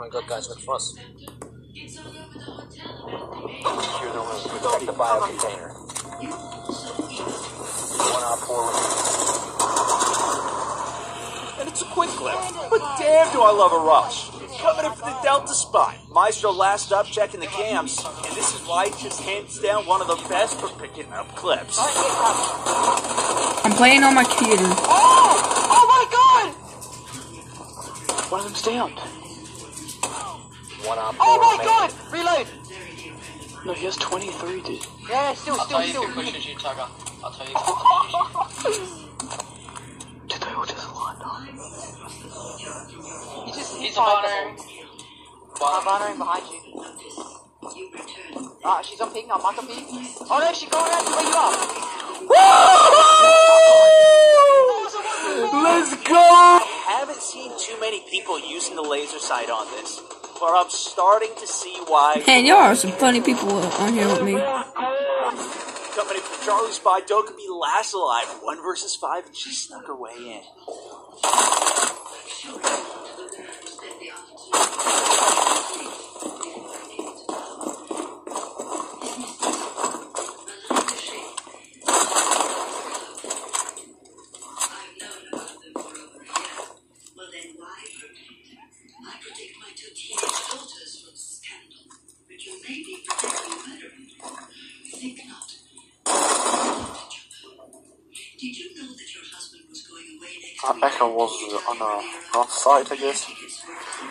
my god, guys, what fuss? Secure the room. Protect the bio container. 1 op 4 remaining. And it's a quick clip, but damn do I love a rush. Coming in for the Delta spot. Maestro last up checking the cams, and this is why it's just hands down one of the best for picking up clips. I'm playing on my computer. Oh my god! One of them's down. 1 op 4 Oh my remaining. god! Reload! No, he has 23, dude. Yeah, still. I'll tell you if he pushes you, Tugger. I'll tell you if he pushes you. Did they all just line up? He's a barnering. Barnering behind you. Ah, she's on peak now. Mark on peak. Oh no, she's going around to where you are. Let's go! I haven't seen too many people using the laser sight on this, but I'm starting to see why. Man, y'all are some funny people on here with me. Coming in from Charlie's spy, Dokkaebi last alive, 1 versus 5, and she snuck her way in. Echo was on the wrong side, I guess.